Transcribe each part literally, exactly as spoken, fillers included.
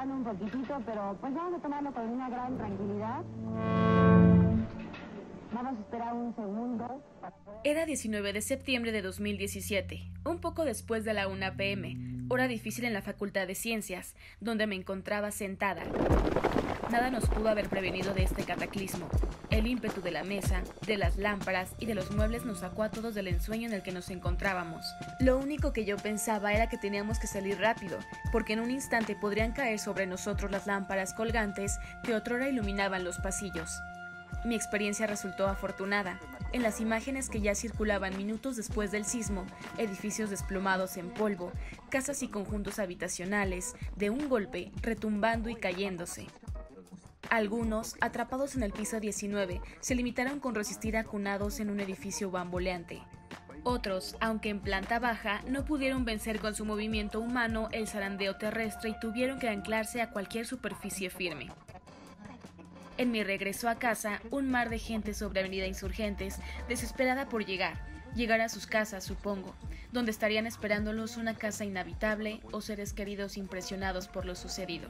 temblando un poquitito, pero pues vamos a tomarlo con una gran tranquilidad. Vamos a esperar un segundo. Era diecinueve de septiembre de dos mil diecisiete, un poco después de la una pe eme, hora difícil en la Facultad de Ciencias, donde me encontraba sentada. Nada nos pudo haber prevenido de este cataclismo. El ímpetu de la mesa, de las lámparas y de los muebles nos sacó a todos del ensueño en el que nos encontrábamos. Lo único que yo pensaba era que teníamos que salir rápido, porque en un instante podrían caer sobre nosotros las lámparas colgantes que otrora iluminaban los pasillos. Mi experiencia resultó afortunada. En las imágenes que ya circulaban minutos después del sismo, edificios desplomados en polvo, casas y conjuntos habitacionales, de un golpe, retumbando y cayéndose. Algunos, atrapados en el piso diecinueve, se limitaron con resistir acunados en un edificio bamboleante. Otros, aunque en planta baja, no pudieron vencer con su movimiento humano el zarandeo terrestre y tuvieron que anclarse a cualquier superficie firme. En mi regreso a casa, un mar de gente sobre Avenida Insurgentes, desesperada por llegar, llegar a sus casas, supongo, donde estarían esperándolos una casa inhabitable o seres queridos impresionados por lo sucedido.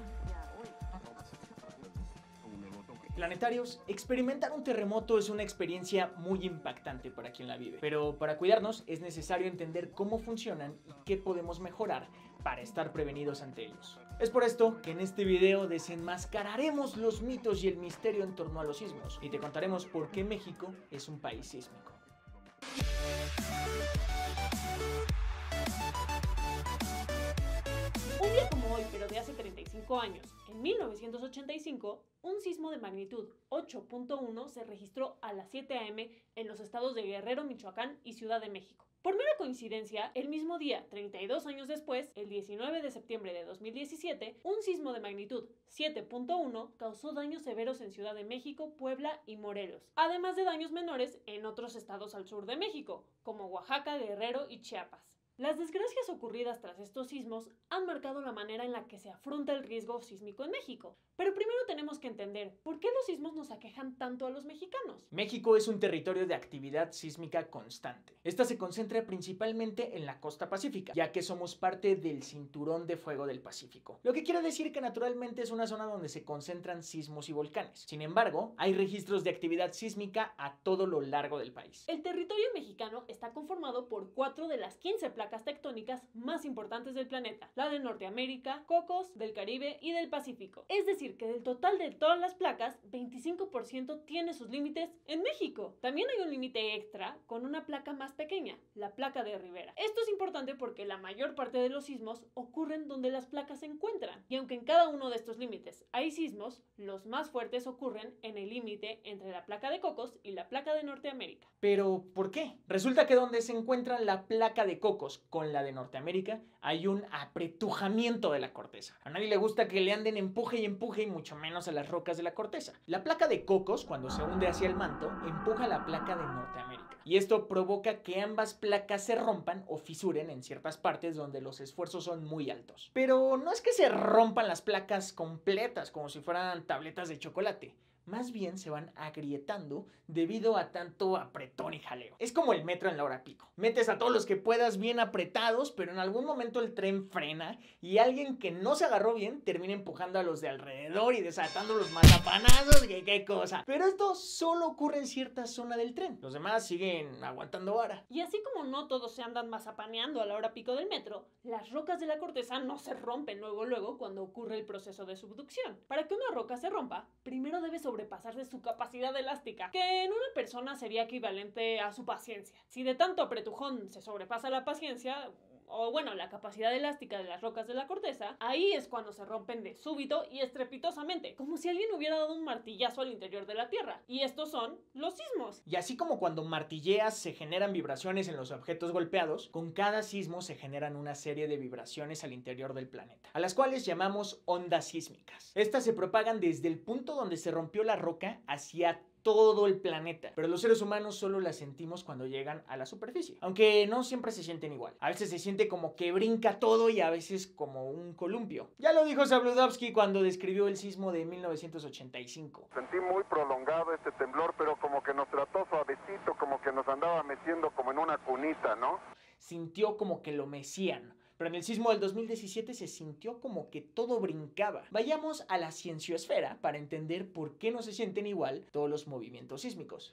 Planetarios, experimentar un terremoto es una experiencia muy impactante para quien la vive, pero para cuidarnos es necesario entender cómo funcionan y qué podemos mejorar para estar prevenidos ante ellos. Es por esto que en este video desenmascararemos los mitos y el misterio en torno a los sismos y te contaremos por qué México es un país sísmico. Un día como hoy, pero de hace treinta y cinco años, en mil novecientos ochenta y cinco, un sismo de magnitud ocho punto uno se registró a las siete a eme en los estados de Guerrero, Michoacán y Ciudad de México. Por mera coincidencia, el mismo día, treinta y dos años después, el diecinueve de septiembre de dos mil diecisiete, un sismo de magnitud siete punto uno causó daños severos en Ciudad de México, Puebla y Morelos, además de daños menores en otros estados al sur de México, como Oaxaca, Guerrero y Chiapas. Las desgracias ocurridas tras estos sismos han marcado la manera en la que se afronta el riesgo sísmico en México. Pero primero tenemos que entender por qué los sismos nos aquejan tanto a los mexicanos. México es un territorio de actividad sísmica constante. Esta se concentra principalmente en la costa pacífica, ya que somos parte del cinturón de fuego del Pacífico, lo que quiere decir que naturalmente es una zona donde se concentran sismos y volcanes. Sin embargo, hay registros de actividad sísmica a todo lo largo del país. El territorio mexicano está conformado por cuatro de las quince placas tectónicas más importantes del planeta, la de Norteamérica, Cocos, del Caribe y del Pacífico. Es decir, que del total de todas las placas, veinticinco por ciento tiene sus límites en México. También hay un límite extra con una placa más pequeña, la placa de Rivera. Esto es importante porque la mayor parte de los sismos ocurren donde las placas se encuentran. Y aunque en cada uno de estos límites hay sismos, los más fuertes ocurren en el límite entre la placa de Cocos y la placa de Norteamérica. ¿Pero por qué? Resulta que donde se encuentra la placa de Cocos con la de Norteamérica hay un apretujamiento de la corteza. A nadie le gusta que le anden empuje y empuje y mucho menos a las rocas de la corteza. La placa de Cocos, cuando se hunde hacia el manto, empuja la placa de Norteamérica. Y esto provoca que ambas placas se rompan o fisuren en ciertas partes donde los esfuerzos son muy altos. Pero no es que se rompan las placas completas como si fueran tabletas de chocolate. Más bien se van agrietando debido a tanto apretón y jaleo. Es como el metro en la hora pico. Metes a todos los que puedas bien apretados, pero en algún momento el tren frena y alguien que no se agarró bien termina empujando a los de alrededor y desatando los mazapanazos. ¡Qué, qué cosa! Pero esto solo ocurre en cierta zona del tren. Los demás siguen aguantando vara. Y así como no todos se andan mazapaneando a la hora pico del metro, las rocas de la corteza no se rompen luego luego cuando ocurre el proceso de subducción. Para que una roca se rompa, primero debe sobre sobrepasar de su capacidad elástica, que en una persona sería equivalente a su paciencia. Si de tanto apretujón se sobrepasa la paciencia, o bueno, la capacidad elástica de las rocas de la corteza, ahí es cuando se rompen de súbito y estrepitosamente, como si alguien hubiera dado un martillazo al interior de la Tierra. Y estos son los sismos. Y así como cuando martilleas se generan vibraciones en los objetos golpeados, con cada sismo se generan una serie de vibraciones al interior del planeta, a las cuales llamamos ondas sísmicas. Estas se propagan desde el punto donde se rompió la roca hacia todo el planeta, pero los seres humanos solo las sentimos cuando llegan a la superficie, aunque no siempre se sienten igual. A veces se siente como que brinca todo y a veces como un columpio. Ya lo dijo Zabludovsky cuando describió el sismo de mil novecientos ochenta y cinco. Sentí muy prolongado este temblor, pero como que nos trató suavecito, como que nos andaba meciendo como en una cunita, ¿no? Sintió como que lo mecían. Pero en el sismo del dos mil diecisiete se sintió como que todo brincaba. Vayamos a la cienciosfera para entender por qué no se sienten igual todos los movimientos sísmicos.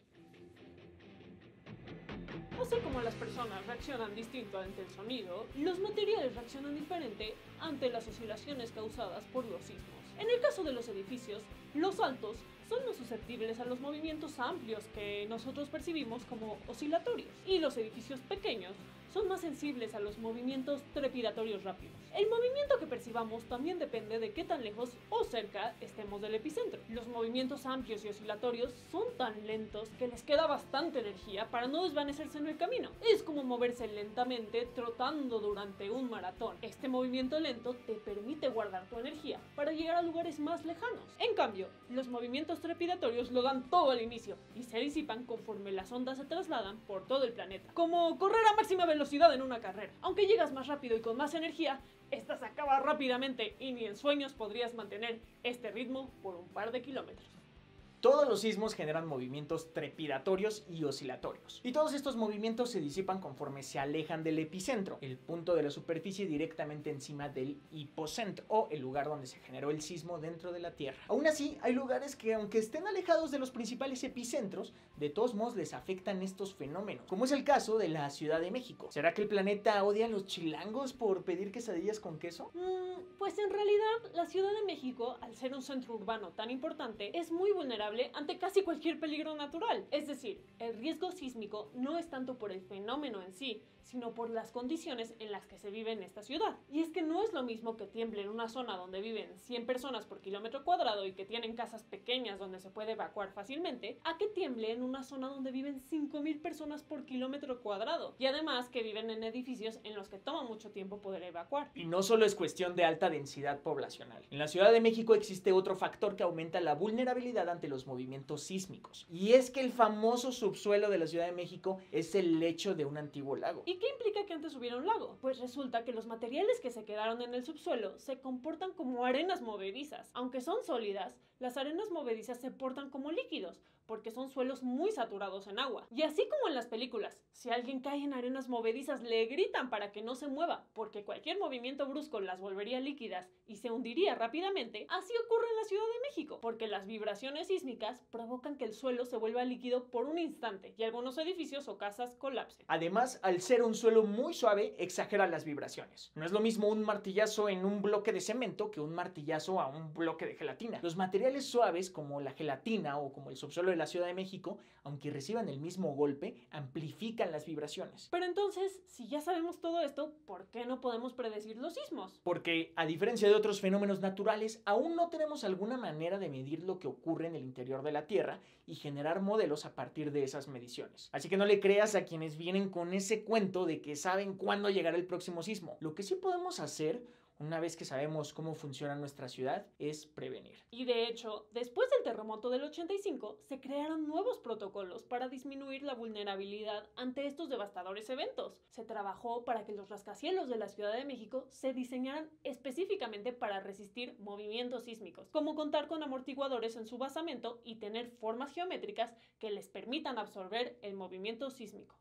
Así como las personas reaccionan distinto ante el sonido, los materiales reaccionan diferente ante las oscilaciones causadas por los sismos. En el caso de los edificios, los altos son más susceptibles a los movimientos amplios que nosotros percibimos como oscilatorios, y los edificios pequeños son más sensibles a los movimientos trepidatorios rápidos. El movimiento que percibamos también depende de qué tan lejos o cerca estemos del epicentro. Los movimientos amplios y oscilatorios son tan lentos que les queda bastante energía para no desvanecerse en el camino. Es como moverse lentamente trotando durante un maratón. Este movimiento lento te permite guardar tu energía para llegar a lugares más lejanos. En cambio, los movimientos trepidatorios lo dan todo al inicio y se disipan conforme las ondas se trasladan por todo el planeta. Como correr a máxima velocidad en una carrera. Aunque llegas más rápido y con más energía, esta se acaba rápidamente y ni en sueños podrías mantener este ritmo por un par de kilómetros. Todos los sismos generan movimientos trepidatorios y oscilatorios, y todos estos movimientos se disipan conforme se alejan del epicentro, el punto de la superficie directamente encima del hipocentro, o el lugar donde se generó el sismo dentro de la Tierra. Aún así, hay lugares que, aunque estén alejados de los principales epicentros, de todos modos les afectan estos fenómenos, como es el caso de la Ciudad de México. ¿Será que el planeta odia a los chilangos por pedir quesadillas con queso? Mm, pues en realidad, la Ciudad de México, al ser un centro urbano tan importante, es muy vulnerable ante casi cualquier peligro natural. Es decir, el riesgo sísmico no es tanto por el fenómeno en sí, sino por las condiciones en las que se vive en esta ciudad. Y es que no es lo mismo que tiemble en una zona donde viven cien personas por kilómetro cuadrado y que tienen casas pequeñas donde se puede evacuar fácilmente, a que tiemble en una zona donde viven cinco mil personas por kilómetro cuadrado, y además que viven en edificios en los que toma mucho tiempo poder evacuar. Y no solo es cuestión de alta densidad poblacional. En la Ciudad de México existe otro factor que aumenta la vulnerabilidad ante los movimientos sísmicos, y es que el famoso subsuelo de la Ciudad de México es el lecho de un antiguo lago. ¿Y qué implica que antes hubiera un lago? Pues resulta que los materiales que se quedaron en el subsuelo se comportan como arenas movedizas. Aunque son sólidas, las arenas movedizas se portan como líquidos, porque son suelos muy saturados en agua. Y así como en las películas, si alguien cae en arenas movedizas le gritan para que no se mueva, porque cualquier movimiento brusco las volvería líquidas y se hundiría rápidamente, así ocurre en la Ciudad de México, porque las vibraciones sísmicas provocan que el suelo se vuelva líquido por un instante y algunos edificios o casas colapsen. Además, al ser un suelo muy suave, exagera las vibraciones. No es lo mismo un martillazo en un bloque de cemento que un martillazo a un bloque de gelatina. Los materiales suaves, como la gelatina o como el subsuelo de la Ciudad de México, aunque reciban el mismo golpe, amplifican las vibraciones. Pero entonces, si ya sabemos todo esto, ¿por qué no podemos predecir los sismos? Porque, a diferencia de otros fenómenos naturales, aún no tenemos alguna manera de medir lo que ocurre en el interior de la Tierra y generar modelos a partir de esas mediciones. Así que no le creas a quienes vienen con ese cuento de que saben cuándo llegará el próximo sismo. Lo que sí podemos hacer, una vez que sabemos cómo funciona nuestra ciudad, es prevenir. Y de hecho, después del terremoto del ochenta y cinco, se crearon nuevos protocolos para disminuir la vulnerabilidad ante estos devastadores eventos. Se trabajó para que los rascacielos de la Ciudad de México se diseñaran específicamente para resistir movimientos sísmicos, como contar con amortiguadores en su basamento y tener formas geométricas que les permitan absorber el movimiento sísmico.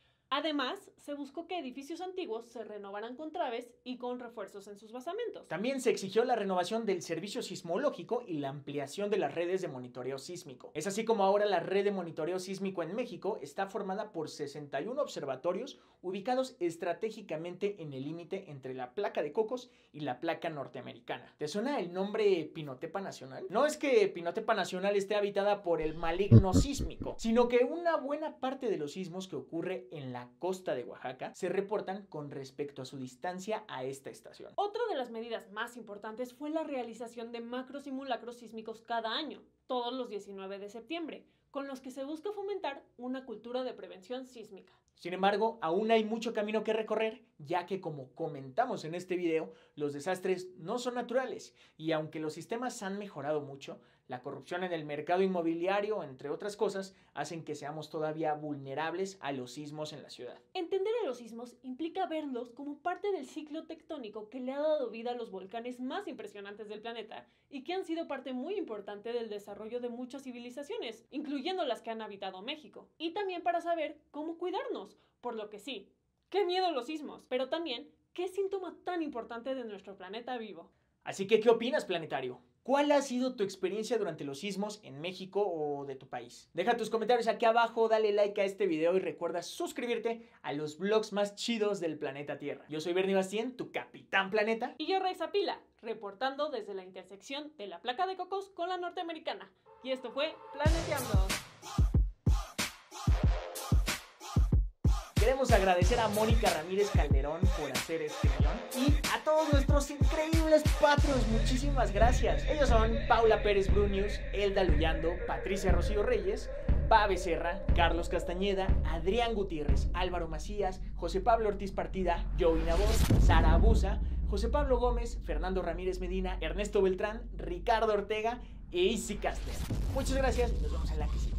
Además, se buscó que edificios antiguos se renovaran con traves y con refuerzos en sus basamentos. También se exigió la renovación del servicio sismológico y la ampliación de las redes de monitoreo sísmico. Es así como ahora la red de monitoreo sísmico en México está formada por sesenta y uno observatorios ubicados estratégicamente en el límite entre la placa de Cocos y la placa norteamericana. ¿Te suena el nombre Pinotepa Nacional? No es que Pinotepa Nacional esté habitada por el maligno sísmico, sino que una buena parte de los sismos que ocurre en la La costa de Oaxaca se reportan con respecto a su distancia a esta estación. Otra de las medidas más importantes fue la realización de macrosimulacros sísmicos cada año, todos los diecinueve de septiembre, con los que se busca fomentar una cultura de prevención sísmica. Sin embargo, aún hay mucho camino que recorrer, ya que, como comentamos en este video, los desastres no son naturales, y aunque los sistemas han mejorado mucho, la corrupción en el mercado inmobiliario, entre otras cosas, hacen que seamos todavía vulnerables a los sismos en la ciudad. Entender a los sismos implica verlos como parte del ciclo tectónico que le ha dado vida a los volcanes más impresionantes del planeta y que han sido parte muy importante del desarrollo de muchas civilizaciones, incluyendo las que han habitado México. Y también para saber cómo cuidarnos, por lo que sí, qué miedo los sismos, pero también qué síntoma tan importante de nuestro planeta vivo. Así que, ¿qué opinas, planetario? ¿Cuál ha sido tu experiencia durante los sismos en México o de tu país? Deja tus comentarios aquí abajo, dale like a este video y recuerda suscribirte a los vlogs más chidos del planeta Tierra. Yo soy Bernie Bastien, tu capitán planeta. Y yo, Raiza Pila, reportando desde la intersección de la placa de Cocos con la norteamericana. Y esto fue Planeteando. Queremos agradecer a Mónica Ramírez Calderón por hacer este guión y a todos nuestros increíbles Patreons, muchísimas gracias. Ellos son Paula Pérez Brunius, Elda Luyando, Patricia Rocío Reyes, Pa Becerra, Carlos Castañeda, Adrián Gutiérrez, Álvaro Macías, José Pablo Ortiz Partida, Joey Nabor, Sara Abusa, José Pablo Gómez, Fernando Ramírez Medina, Ernesto Beltrán, Ricardo Ortega e Isi Caster. Muchas gracias y nos vemos en la que sigue.